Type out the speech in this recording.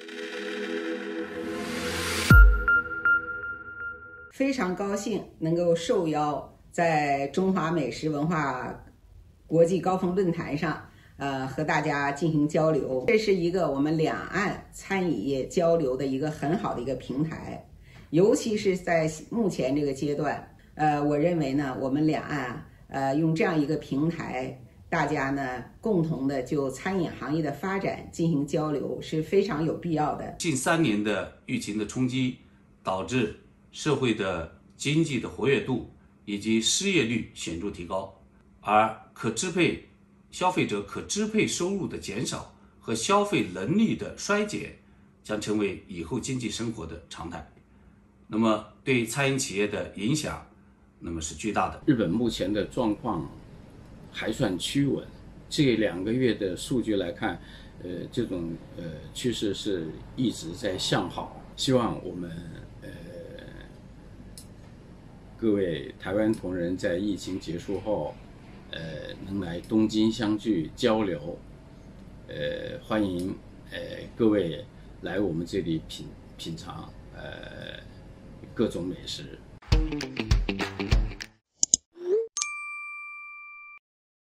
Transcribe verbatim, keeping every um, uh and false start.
非常高兴能够受邀在中华美食文化国际高峰论坛上，呃，和大家进行交流。这是一个我们两岸餐饮业交流的一个很好的一个平台，尤其是在目前这个阶段，呃，我认为呢，我们两岸呃用这样一个平台，大家呢共同的就餐饮行业的发展进行交流是非常有必要的。 近三年的疫情的冲击，导致社会的经济的活跃度以及失业率显著提高，而可支配消费者可支配收入的减少和消费能力的衰减将成为以后经济生活的常态。那么对餐饮企业的影响，那么是巨大的。 日本目前的状况还算趋稳，这两个月的数据来看，呃，这种呃趋势是一直在向好。希望我们呃各位台湾同仁在疫情结束后，呃，能来东京相聚交流，呃，欢迎呃各位来我们这里品品尝呃各种美食。